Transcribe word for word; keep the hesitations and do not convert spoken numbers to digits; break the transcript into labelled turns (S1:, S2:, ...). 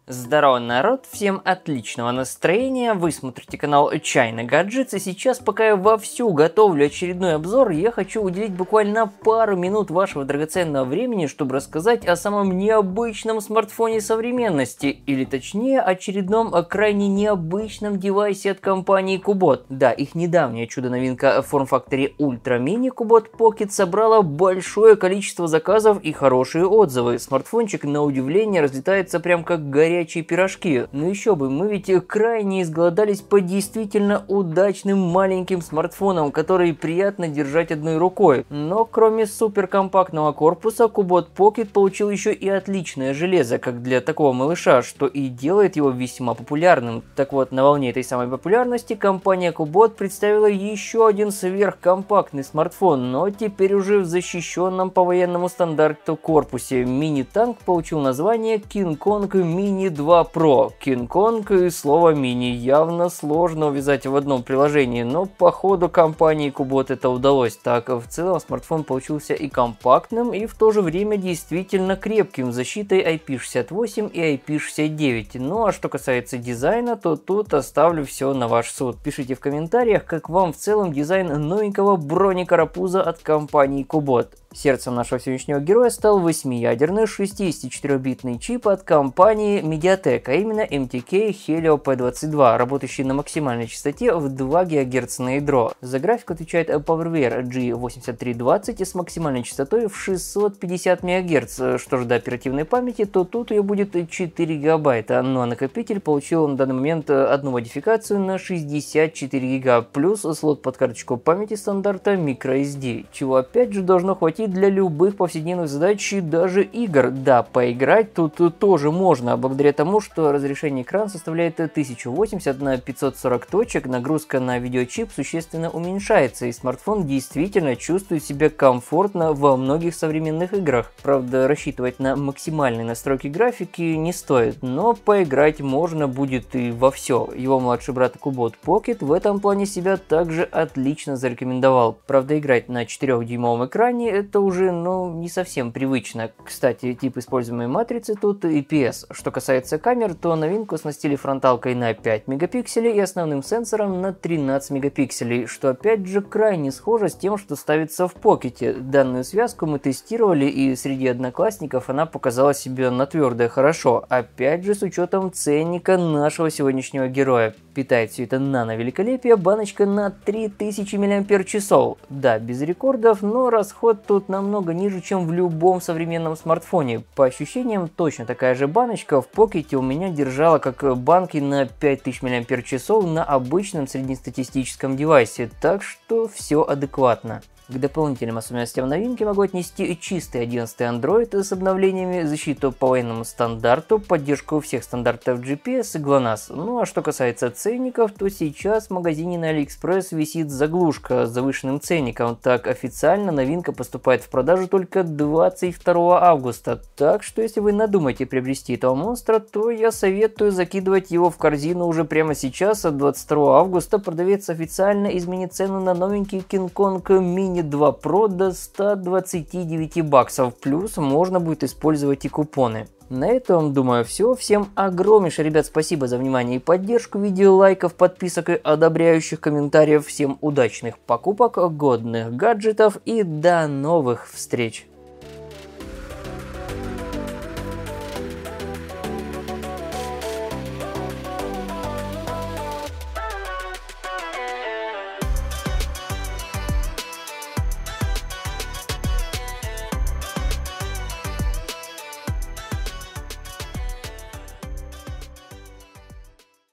S1: Здорово, народ, всем отличного настроения, вы смотрите канал China Gadgets, и сейчас, пока я вовсю готовлю очередной обзор, я хочу уделить буквально пару минут вашего драгоценного времени, чтобы рассказать о самом необычном смартфоне современности, или точнее, очередном крайне необычном девайсе от компании Kubot. Да, их недавняя чудо-новинка в форм-факторе Ultra Mini Kubot Pocket собрала большое количество заказов и хорошие отзывы. Смартфончик, на удивление, разлетается прям как горячий горячие пирожки. Ну еще бы, мы ведь крайне изголодались по действительно удачным маленьким смартфонам, которые приятно держать одной рукой. Но кроме суперкомпактного корпуса, Kubot Pocket получил еще и отличное железо, как для такого малыша, что и делает его весьма популярным. Так вот, на волне этой самой популярности компания Kubot представила еще один сверхкомпактный смартфон, но теперь уже в защищенном по военному стандарту корпусе. Мини-танк получил название King Kong Mini два Pro. King Kong и слово мини явно сложно увязать в одном приложении, но по ходу компании Kubot это удалось. Так, в целом смартфон получился и компактным, и в то же время действительно крепким, защитой ай пи шестьдесят восемь и ай пи шестьдесят девять. Ну а что касается дизайна, то тут оставлю все на ваш суд. Пишите в комментариях, как вам в целом дизайн новенького бронекарапуза от компании Kubot. Сердцем нашего сегодняшнего героя стал восьмиядерный шестидесятичетырёхбитный чип от компании Mediatek, а именно эм ти кей Helio пи двадцать два, работающий на максимальной частоте в два гигагерца на ядро. За графику отвечает PowerVR джи восемьдесят три двадцать с максимальной частотой в шестьсот пятьдесят мегагерц. Что же до оперативной памяти, то тут ее будет четыре гигабайта, ну а накопитель получил на данный момент одну модификацию на шестьдесят четыре гига, плюс слот под карточку памяти стандарта microSD, чего опять же должно хватить для любых повседневных задач и даже игр. Да, поиграть тут тоже можно, благодаря тому, что разрешение экрана составляет тысяча восемьдесят на пятьсот сорок точек, нагрузка на видеочип существенно уменьшается, и смартфон действительно чувствует себя комфортно во многих современных играх. Правда, рассчитывать на максимальные настройки графики не стоит, но поиграть можно будет и во все. Его младший брат Kubot Pocket в этом плане себя также отлично зарекомендовал. Правда, играть на четырёхдюймовом экране это уже, ну, не совсем привычно. Кстати, тип используемой матрицы тут ай пи эс. Что касается камер, то новинку оснастили фронталкой на пять мегапикселей и основным сенсором на тринадцать мегапикселей, что опять же крайне схоже с тем, что ставится в Покете. Данную связку мы тестировали, и среди одноклассников она показала себя на твердое хорошо. Опять же с учетом ценника нашего сегодняшнего героя. Питает все это нано-великолепие баночка на три тысячи миллиампер-часов. Да, без рекордов, но расход тут намного ниже, чем в любом современном смартфоне. По ощущениям, точно такая же баночка в Покете у меня держала как банки на пять тысяч миллиампер-часов на обычном среднестатистическом девайсе, так что все адекватно. К дополнительным особенностям новинки могу отнести чистый одиннадцатый Android с обновлениями, защиту по военному стандарту, поддержку всех стандартов джи пи эс и глонасс. Ну а что касается ценников, то сейчас в магазине на AliExpress висит заглушка с завышенным ценником. Так, официально новинка поступает в продажу только двадцать второго августа. Так что если вы надумаете приобрести этого монстра, то я советую закидывать его в корзину уже прямо сейчас. От двадцать второго августа продавец официально изменит цену на новенький King Kong Mini два Pro до ста двадцати девяти баксов, плюс можно будет использовать и купоны. На этом, думаю, все. Всем огромнейшее, ребят, спасибо за внимание и поддержку, видео, лайков, подписок и одобряющих комментариев. Всем удачных покупок, годных гаджетов и до новых встреч!